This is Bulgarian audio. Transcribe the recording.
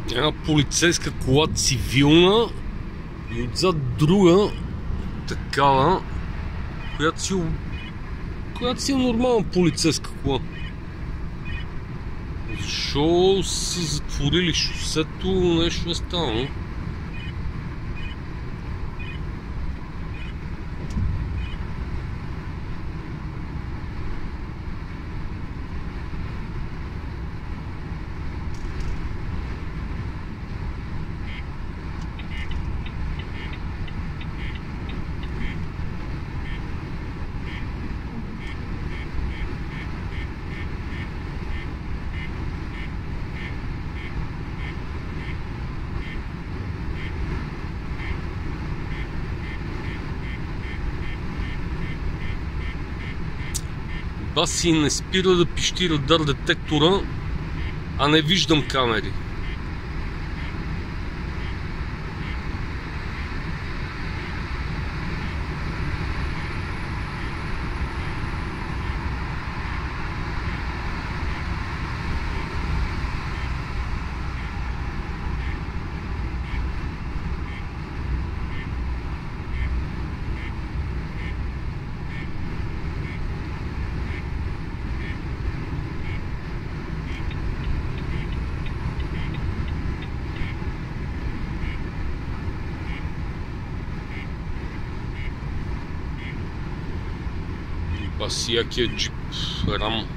Една полицейска кола цивилна и отзад друга такава, която си е нормална полицейска кола. Защо са затворили шосето, нещо е станало? Баси не спира да пищи радар детектора, а не виждам камери. Баси якия джип Рам.